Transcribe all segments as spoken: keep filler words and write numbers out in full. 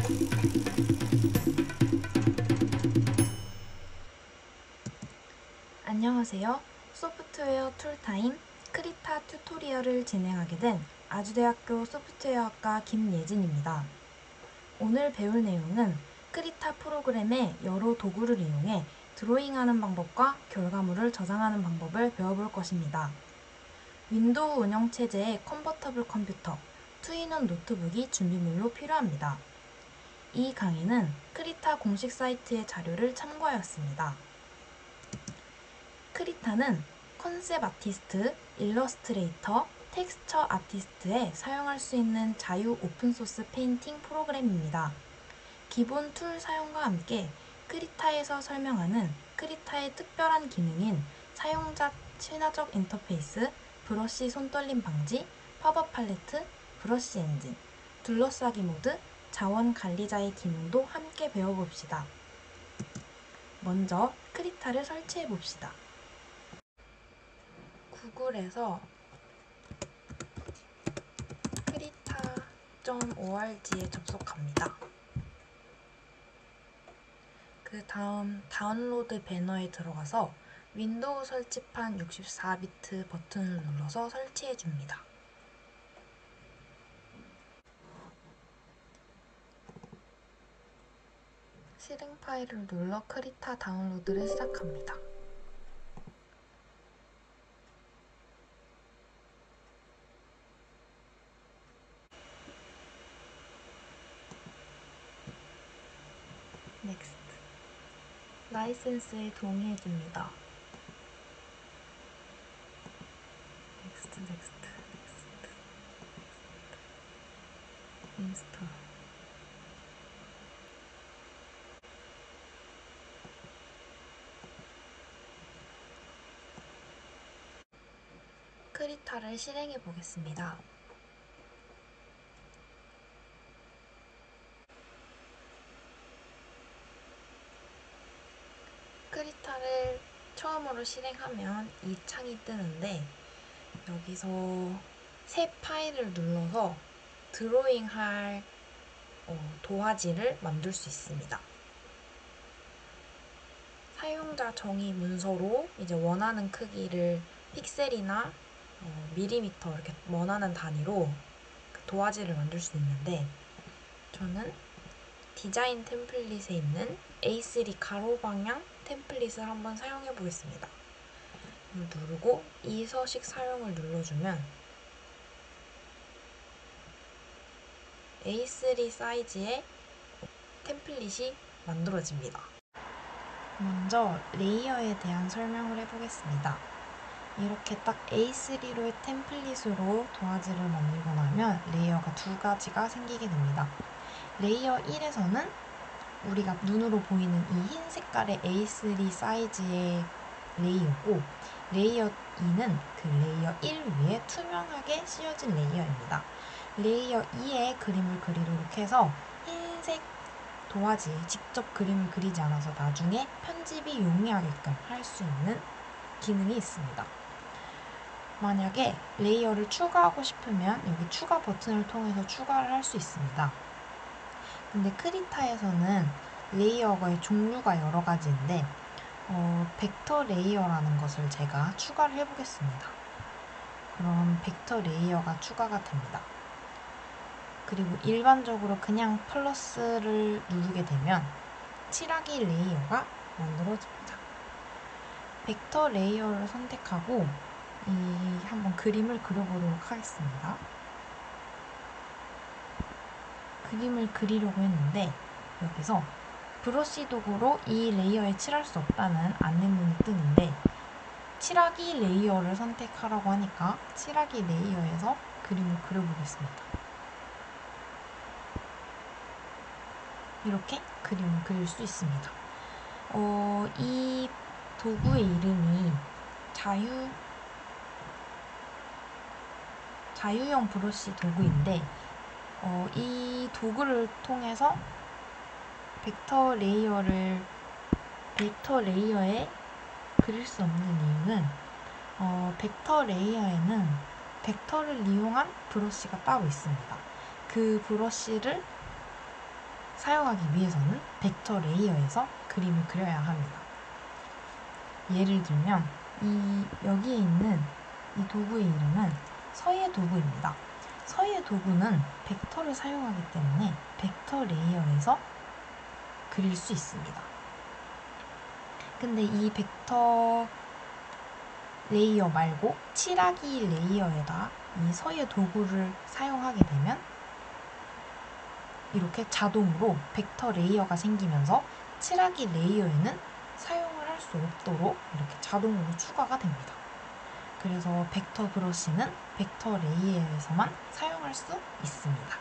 안녕하세요. 소프트웨어 툴타임 크리타 튜토리얼을 진행하게 된 아주대학교 소프트웨어학과 김예진입니다. 오늘 배울 내용은 크리타 프로그램의 여러 도구를 이용해 드로잉하는 방법과 결과물을 저장하는 방법을 배워볼 것입니다. 윈도우 운영체제의 컨버터블 컴퓨터, 투인원 노트북이 준비물로 필요합니다. 이 강의는 크리타 공식 사이트의 자료를 참고하였습니다. 크리타는 컨셉 아티스트, 일러스트레이터, 텍스처 아티스트에 사용할 수 있는 자유 오픈소스 페인팅 프로그램입니다. 기본 툴 사용과 함께 크리타에서 설명하는 크리타의 특별한 기능인 사용자 친화적 인터페이스, 브러쉬 손떨림 방지, 팝업 팔레트, 브러쉬 엔진, 둘러싸기 모드, 자원 관리자의 기능도 함께 배워봅시다. 먼저 크리타를 설치해봅시다. 구글에서 크리타 닷 오알지에 접속합니다. 그 다음 다운로드 배너에 들어가서 윈도우 설치판 육십사 비트 버튼을 눌러서 설치해줍니다. 실행 파일을 눌러 크리타 다운로드를 시작합니다. 넥스트. 라이센스에 동의해줍니다. 넥스트, 넥스트, 넥스트, 인스톨. 크리타를 실행해 보겠습니다. 크리타를 처음으로 실행하면 이 창이 뜨는데 여기서 새 파일을 눌러서 드로잉할 어, 도화지를 만들 수 있습니다. 사용자 정의 문서로 이제 원하는 크기를 픽셀이나 어, 밀리미터 이렇게 원하는 단위로 그 도화지를 만들 수 있는데 저는 디자인 템플릿에 있는 에이 쓰리 가로 방향 템플릿을 한번 사용해 보겠습니다. 누르고 이 서식 사용을 눌러주면 에이 쓰리 사이즈의 템플릿이 만들어집니다. 먼저 레이어에 대한 설명을 해보겠습니다. 이렇게 딱 에이 쓰리로의 템플릿으로 도화지를 만들고 나면 레이어가 두 가지가 생기게 됩니다. 레이어 일에서는 우리가 눈으로 보이는 이 흰 색깔의 에이 쓰리 사이즈의 레이어고 레이어 이는 그 레이어 일 위에 투명하게 씌워진 레이어입니다. 레이어 이에 그림을 그리도록 해서 흰색 도화지에 직접 그림을 그리지 않아서 나중에 편집이 용이하게끔 할 수 있는 기능이 있습니다. 만약에 레이어를 추가하고 싶으면 여기 추가 버튼을 통해서 추가를 할 수 있습니다. 근데 크리타에서는 레이어의 종류가 여러 가지인데 어, 벡터 레이어라는 것을 제가 추가를 해보겠습니다. 그럼 벡터 레이어가 추가가 됩니다. 그리고 일반적으로 그냥 플러스를 누르게 되면 칠하기 레이어가 만들어집니다. 벡터 레이어를 선택하고 이 한번 그림을 그려보도록 하겠습니다. 그림을 그리려고 했는데 여기서 브러쉬 도구로 이 레이어에 칠할 수 없다는 안내문이 뜨는데 칠하기 레이어를 선택하라고 하니까 칠하기 레이어에서 그림을 그려보겠습니다. 이렇게 그림을 그릴 수 있습니다. 어, 이 도구의 이름이 자유, 자유형 브러쉬 도구인데 어, 이 도구를 통해서 벡터 레이어를 벡터 레이어에 그릴 수 없는 이유는 어, 벡터 레이어에는 벡터를 이용한 브러쉬가 따로 있습니다. 그 브러쉬를 사용하기 위해서는 벡터 레이어에서 그림을 그려야 합니다. 예를 들면 이 여기에 있는 이 도구의 이름은 서예 도구입니다. 서예 도구는 벡터를 사용하기 때문에 벡터 레이어에서 그릴 수 있습니다. 근데 이 벡터 레이어 말고 칠하기 레이어에다 이 서예 도구를 사용하게 되면 이렇게 자동으로 벡터 레이어가 생기면서 칠하기 레이어에는 사용을 할 수 없도록 이렇게 자동으로 추가가 됩니다. 그래서 벡터 브러쉬는 벡터 레이어에서만 사용할 수 있습니다.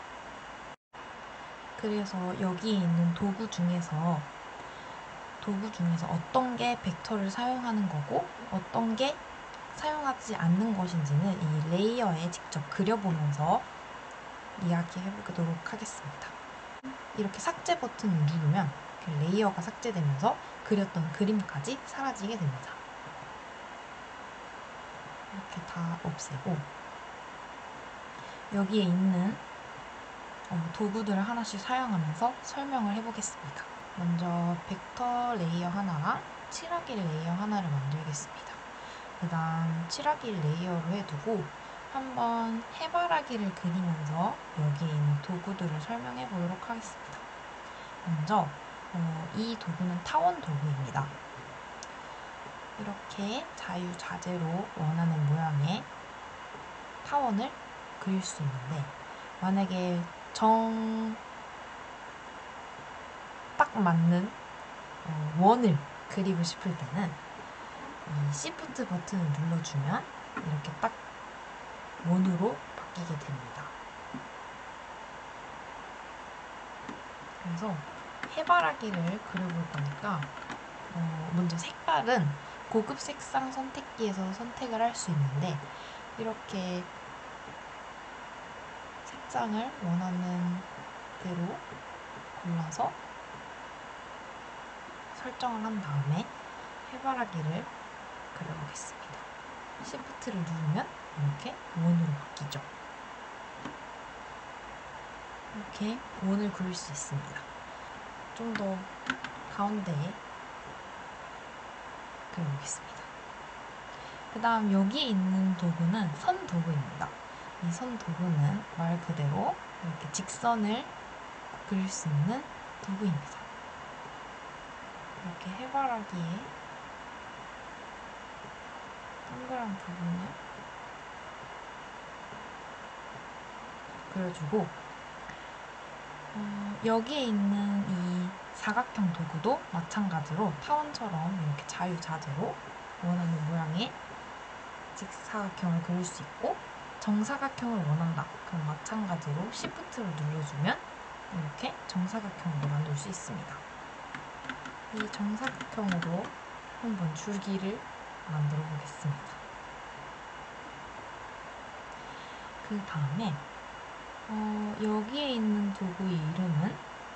그래서 여기에 있는 도구 중에서 도구 중에서 어떤 게 벡터를 사용하는 거고 어떤 게 사용하지 않는 것인지는 이 레이어에 직접 그려보면서 이야기해 보도록 하겠습니다. 이렇게 삭제 버튼을 누르면 레이어가 삭제되면서 그렸던 그림까지 사라지게 됩니다. 이렇게 다 없애고 여기에 있는 도구들을 하나씩 사용하면서 설명을 해보겠습니다. 먼저 벡터 레이어 하나랑 칠하기 레이어 하나를 만들겠습니다. 그 다음 칠하기 레이어로 해두고 한번 해바라기를 그리면서 여기에 있는 도구들을 설명해 보도록 하겠습니다. 먼저 어, 이 도구는 타원 도구입니다. 이렇게 자유자재로 원하는 모양의 타원을 그릴 수 있는데 만약에 정 딱 맞는 어, 원을 그리고 싶을 때는 이 시프트 버튼을 눌러주면 이렇게 딱 원으로 바뀌게 됩니다. 그래서 해바라기를 그려볼 거니까 어, 먼저 색깔은 고급 색상 선택기에서 선택을 할 수 있는데 이렇게 색상을 원하는 대로 골라서 설정을 한 다음에 해바라기를 그려보겠습니다. 시프트를 누르면 이렇게 원으로 바뀌죠. 이렇게 원을 그릴 수 있습니다. 좀 더 가운데에 그려보겠습니다. 그 다음 여기에 있는 도구는 선 도구입니다. 이 선 도구는 말 그대로 이렇게 직선을 그릴 수 있는 도구입니다. 이렇게 해바라기에 동그란 부분을 그려주고 어, 여기에 있는 이 사각형 도구도 마찬가지로 타원처럼 이렇게 자유자재로 원하는 모양의 직사각형을 그릴 수 있고 정사각형을 원한다. 그럼 마찬가지로 시프트를 눌러주면 이렇게 정사각형으로 만들 수 있습니다. 이 정사각형으로 한번 줄기를 만들어 보겠습니다. 그 다음에 어, 여기에 있는 도구의 이름은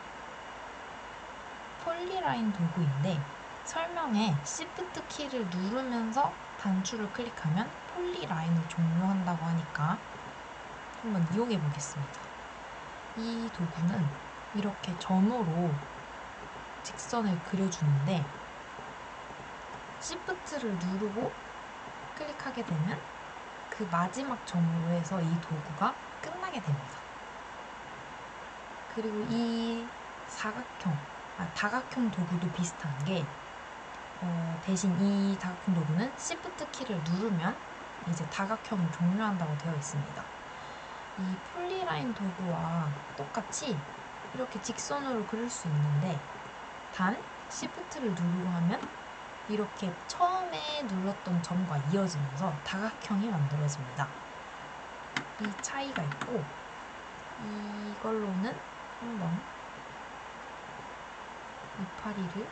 폴리라인 도구인데 설명에 시프트 키를 누르면서 단추를 클릭하면 폴리라인을 종료한다고 하니까 한번 이용해 보겠습니다. 이 도구는 이렇게 점으로 직선을 그려주는데 시프트를 누르고 클릭하게 되면 그 마지막 점으로 해서 이 도구가 끝나게 됩니다. 그리고 이 사각형, 아, 다각형 도구도 비슷한 게 어, 대신 이 다각형 도구는 시프트 키를 누르면 이제 다각형을 종료한다고 되어 있습니다. 이 폴리라인 도구와 똑같이 이렇게 직선으로 그릴 수 있는데 단 시프트를 누르고 하면 이렇게 처음에 눌렀던 점과 이어지면서 다각형이 만들어집니다. 이 차이가 있고 이걸로는 한번 이파리를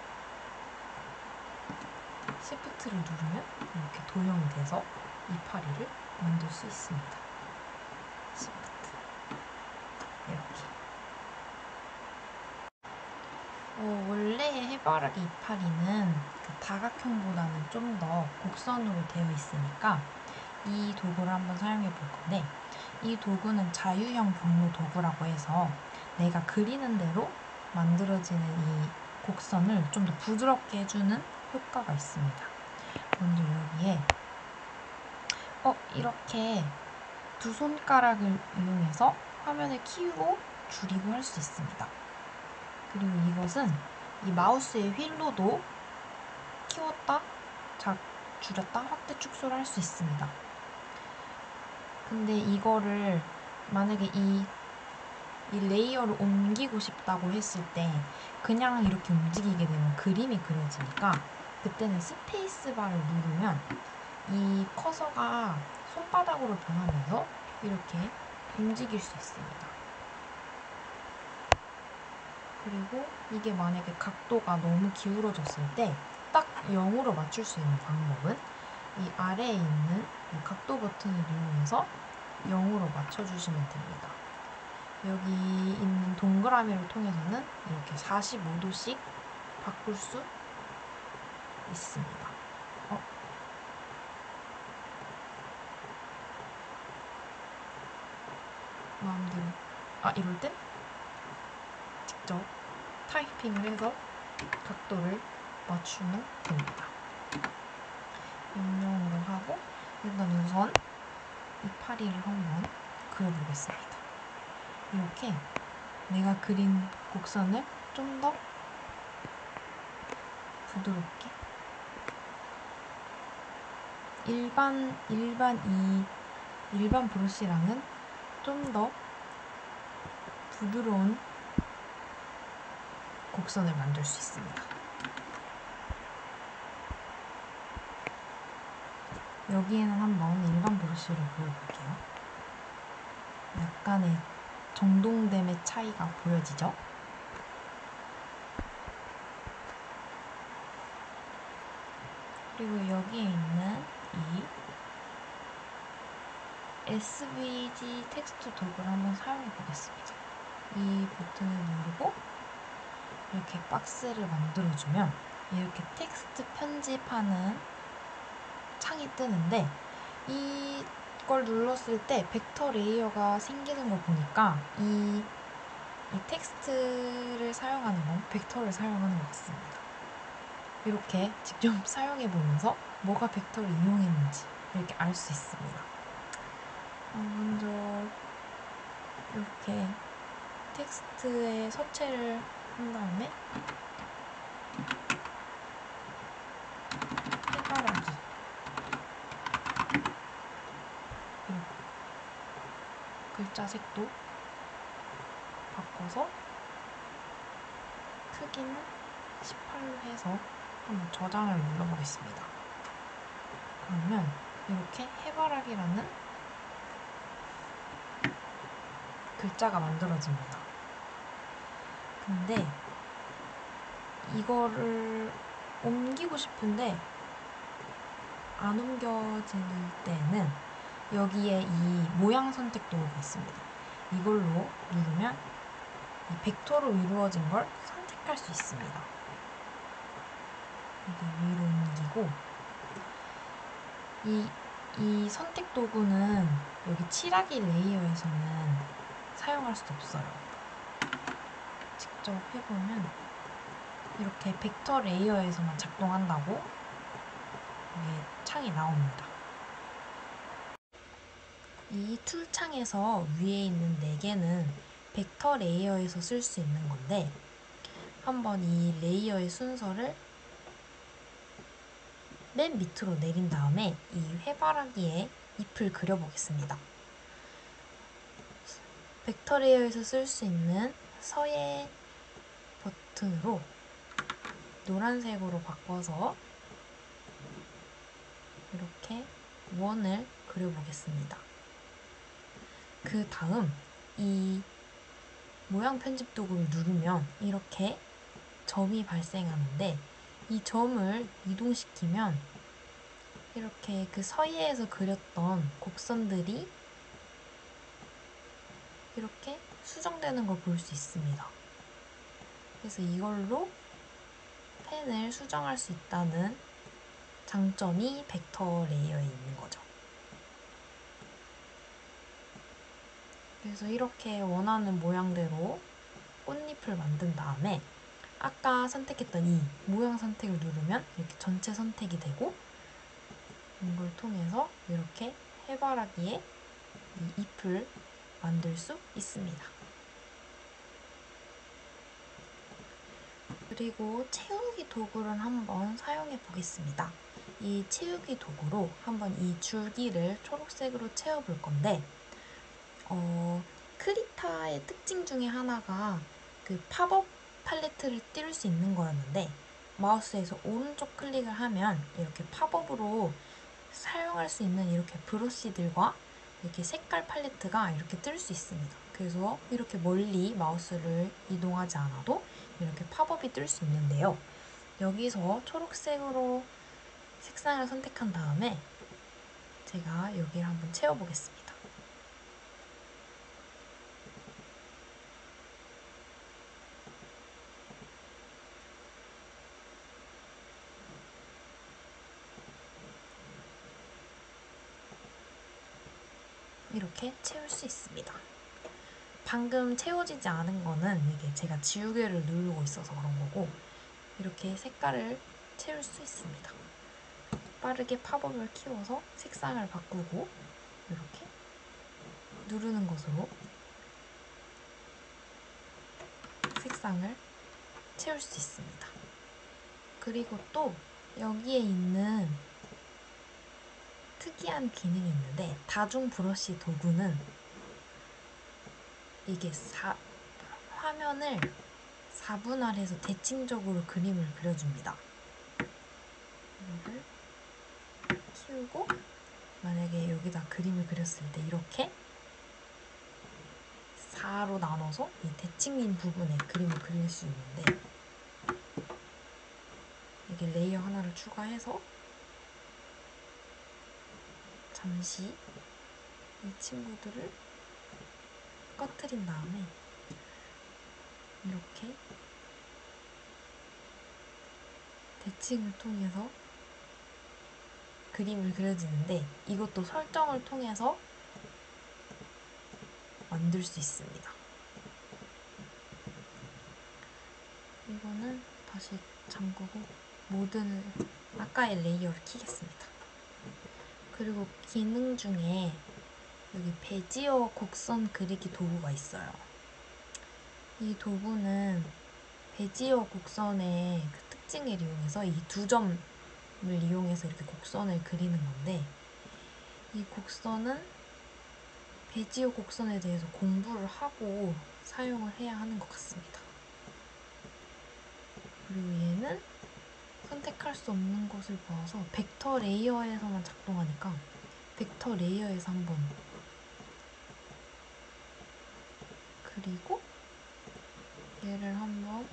시프트를 누르면 이렇게 도형이 돼서 이파리를 만들 수 있습니다. 시프트 이렇게 어, 원래의 해바라기 이파리는 그 다각형보다는 좀 더 곡선으로 되어 있으니까 이 도구를 한번 사용해 볼 건데 이 도구는 자유형 경로 도구라고 해서 내가 그리는 대로 만들어지는 이 곡선을 좀 더 부드럽게 해주는 효과가 있습니다. 먼저 여기에 어 이렇게 두 손가락을 이용해서 화면을 키우고 줄이고 할 수 있습니다. 그리고 이것은 이 마우스의 휠로도 키웠다, 작, 줄였다, 확대, 축소를 할 수 있습니다. 근데 이거를 만약에 이, 이 레이어를 옮기고 싶다고 했을 때 그냥 이렇게 움직이게 되면 그림이 그려지니까 그때는 스페이스바를 누르면 이 커서가 손바닥으로 변하면서 이렇게 움직일 수 있습니다. 그리고 이게 만약에 각도가 너무 기울어졌을 때 딱 영으로 맞출 수 있는 방법은 이 아래에 있는 이 각도 버튼을 이용해서 영으로 맞춰주시면 됩니다. 여기 있는 동그라미를 통해서는 이렇게 사십오 도씩 바꿀 수 있습니다. 어? 마음대로. 아, 이럴 땐 직접 타이핑을 해서 각도를 맞추면 됩니다. 영영으로 하고 일단 우선 이파리를 한번 그려보겠습니다. 이렇게 내가 그린 곡선을 좀 더 부드럽게 일반 일반 이 일반 브러쉬랑은 좀 더 부드러운 곡선을 만들 수 있습니다. 여기에는 한번 일반 브러쉬로 그려볼게요. 약간의 정동됨의 차이가 보여지죠? 그리고 여기에 있는 이 에스브이지 텍스트 도구를 한번 사용해 보겠습니다. 이 버튼을 누르고 이렇게 박스를 만들어주면 이렇게 텍스트 편집하는 창이 뜨는데 이걸 눌렀을 때 벡터 레이어가 생기는 거 보니까 이, 이 텍스트를 사용하는 건 벡터를 사용하는 것 같습니다. 이렇게 직접 사용해 보면서 뭐가 벡터를 이용했는지 이렇게 알 수 있습니다. 어, 먼저 이렇게 텍스트에 서체를 한 다음에 해바라기 그리고 글자 색도 바꿔서 크기는 십팔로 해서 한번 저장을 눌러보겠습니다. 그러면 이렇게 해바라기라는 글자가 만들어집니다. 근데 이거를 옮기고 싶은데 안 옮겨질 때는 여기에 이 모양 선택 도구가 있습니다. 이걸로 누르면 이 벡터로 이루어진 걸 선택할 수 있습니다. 여기 위로 옮기고 이, 이 선택 도구는 여기 칠하기 레이어에서는 사용할 수 없어요. 직접 해보면 이렇게 벡터 레이어에서만 작동한다고 이게 창이 나옵니다. 이 툴 창에서 위에 있는 네 개는 벡터 레이어에서 쓸 수 있는 건데 한번 이 레이어의 순서를 맨 밑으로 내린 다음에 이 해바라기에 잎을 그려보겠습니다. 벡터 레이어에서 쓸 수 있는 서예 버튼으로 노란색으로 바꿔서 이렇게 원을 그려보겠습니다. 그 다음 이 모양 편집 도구를 누르면 이렇게 점이 발생하는데 이 점을 이동시키면 이렇게 그 서예에서 그렸던 곡선들이 이렇게 수정되는 걸 볼 수 있습니다. 그래서 이걸로 펜을 수정할 수 있다는 장점이 벡터 레이어에 있는 거죠. 그래서 이렇게 원하는 모양대로 꽃잎을 만든 다음에 아까 선택했던 이 모양 선택을 누르면 이렇게 전체 선택이 되고, 이걸 통해서 이렇게 해바라기에 이 잎을 만들 수 있습니다. 그리고 채우기 도구를 한번 사용해 보겠습니다. 이 채우기 도구로 한번 이 줄기를 초록색으로 채워볼 건데, 어, 크리타의 특징 중에 하나가 그 팝업 팔레트를 띄울 수 있는 거였는데, 마우스에서 오른쪽 클릭을 하면 이렇게 팝업으로 사용할 수 있는 이렇게 브러쉬들과 이렇게 색깔 팔레트가 이렇게 뜰 수 있습니다. 그래서 이렇게 멀리 마우스를 이동하지 않아도 이렇게 팝업이 뜰 수 있는데요. 여기서 초록색으로 색상을 선택한 다음에 제가 여기를 한번 채워보겠습니다. 이렇게 채울 수 있습니다. 방금 채워지지 않은 거는 이게 제가 지우개를 누르고 있어서 그런 거고, 이렇게 색깔을 채울 수 있습니다. 빠르게 팝업을 키워서 색상을 바꾸고 이렇게 누르는 것으로 색상을 채울 수 있습니다. 그리고 또 여기에 있는 특이한 기능이 있는데, 다중 브러쉬 도구는 이게 사, 화면을 사분할해서 대칭적으로 그림을 그려줍니다. 이거를 키우고 만약에 여기다 그림을 그렸을 때 이렇게 사로 나눠서 이 대칭인 부분에 그림을 그릴 수 있는데, 이게 레이어 하나를 추가해서 잠시 이 친구들을 꺼트린 다음에 이렇게 대칭을 통해서 그림을 그려지는데, 이것도 설정을 통해서 만들 수 있습니다. 이거는 다시 잠그고 모든 아까의 레이어를 켜겠습니다. 그리고 기능 중에 여기 베지어 곡선 그리기 도구가 있어요. 이 도구는 베지어 곡선의 그 특징을 이용해서 이 두 점을 이용해서 이렇게 곡선을 그리는 건데, 이 곡선은 베지어 곡선에 대해서 공부를 하고 사용을 해야 하는 것 같습니다. 그리고 얘는 선택할 수 없는 것을 보아서 벡터 레이어에서만 작동하니까 벡터 레이어에서 한번 그리고 얘를 한번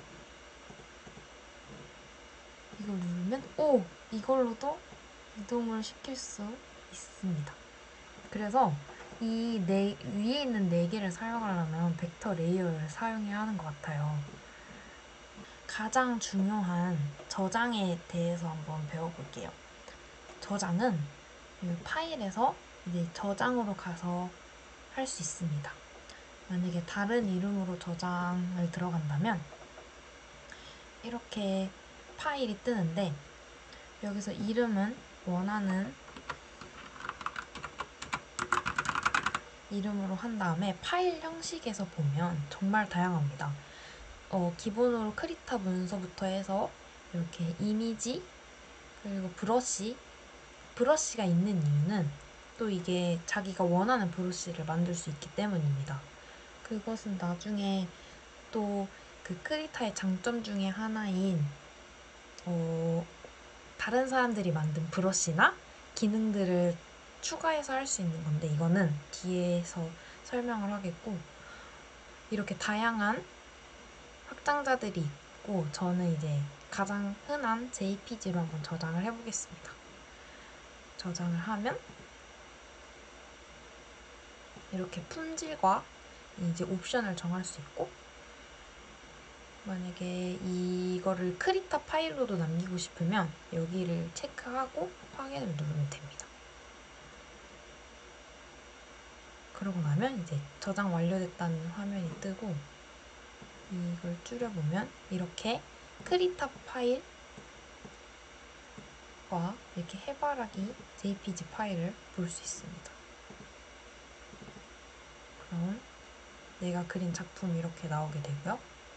이걸 누르면 오! 이걸로도 이동을 시킬 수 있습니다. 그래서 이 네, 위에 있는 네 개를 사용하려면 벡터 레이어를 사용해야 하는 것 같아요. 가장 중요한 저장에 대해서 한번 배워볼게요. 저장은 이 파일에서 이제 저장으로 가서 할 수 있습니다. 만약에 다른 이름으로 저장을 들어간다면 이렇게 파일이 뜨는데, 여기서 이름은 원하는 이름으로 한 다음에 파일 형식에서 보면 정말 다양합니다. 어, 기본으로 크리타 문서부터 해서 이렇게 이미지, 그리고 브러쉬, 브러쉬가 있는 이유는 또 이게 자기가 원하는 브러쉬를 만들 수 있기 때문입니다. 그것은 나중에 또 그 크리타의 장점 중에 하나인 어, 다른 사람들이 만든 브러쉬나 기능들을 추가해서 할 수 있는 건데, 이거는 뒤에서 설명을 하겠고, 이렇게 다양한 확장자들이 있고, 저는 이제 가장 흔한 제이피지로 한번 저장을 해보겠습니다. 저장을 하면 이렇게 품질과 이제 옵션을 정할 수 있고, 만약에 이거를 크리타 파일로도 남기고 싶으면 여기를 체크하고 확인을 누르면 됩니다. 그러고 나면 이제 저장 완료됐다는 화면이 뜨고, 이걸 줄여보면 이렇게 크리타 파일과 이렇게 해바라기 제이피지 파일을 볼 수 있습니다. 그럼 내가 그린 작품이 이렇게 나오게 되고요.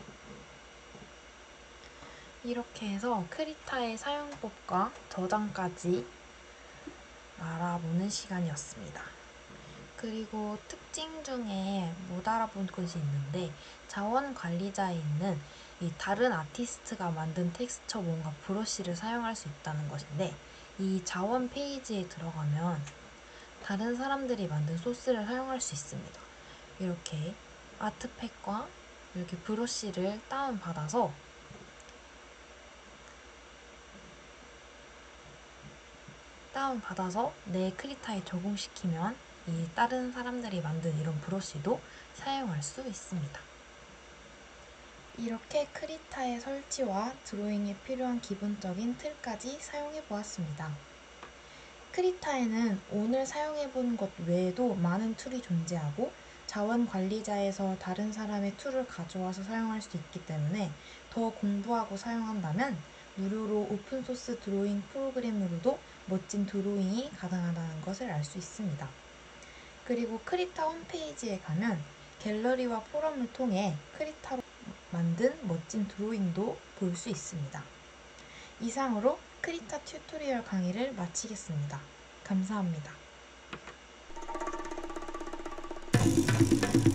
이렇게 해서 크리타의 사용법과 저장까지 알아보는 시간이었습니다. 그리고 특징 중에 못 알아본 것이 있는데 자원관리자에 있는 이 다른 아티스트가 만든 텍스처 뭔가 브러쉬를 사용할 수 있다는 것인데 이 자원 페이지에 들어가면 다른 사람들이 만든 소스를 사용할 수 있습니다. 이렇게 아트팩과 이렇게 브러쉬를 다운받아서 다운받아서 내 크리타에 적용시키면 이 다른 사람들이 만든 이런 브러쉬도 사용할 수 있습니다. 이렇게 크리타의 설치와 드로잉에 필요한 기본적인 틀까지 사용해 보았습니다. 크리타에는 오늘 사용해 본 것 외에도 많은 툴이 존재하고 자원관리자에서 다른 사람의 툴을 가져와서 사용할 수 있기 때문에 더 공부하고 사용한다면 무료로 오픈소스 드로잉 프로그램으로도 멋진 드로잉이 가능하다는 것을 알 수 있습니다. 그리고 크리타 홈페이지에 가면 갤러리와 포럼을 통해 크리타로 만든 멋진 드로잉도 볼 수 있습니다. 이상으로 크리타 튜토리얼 강의를 마치겠습니다. 감사합니다.